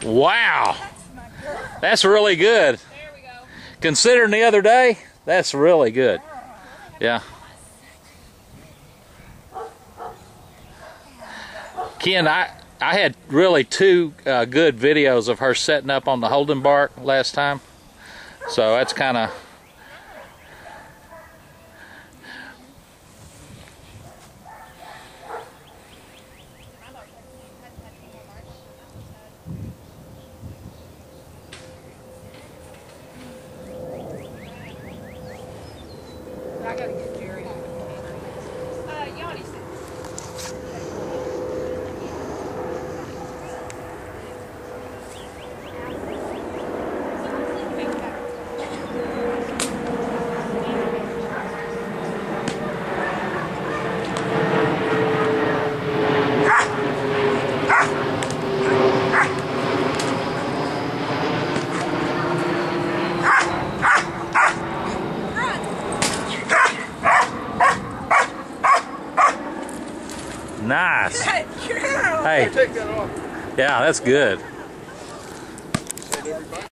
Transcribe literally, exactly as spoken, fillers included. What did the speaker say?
Wow. That's really good. There we go. Considering the other day, that's really good. Yeah. Ken, I, I had really two uh, good videos of her setting up on the holding bark last time. So that's kind of... I gotta get Jerry. Uh, Yanni said. Nice. Good girl. Hey. Take that off. Yeah, that's good.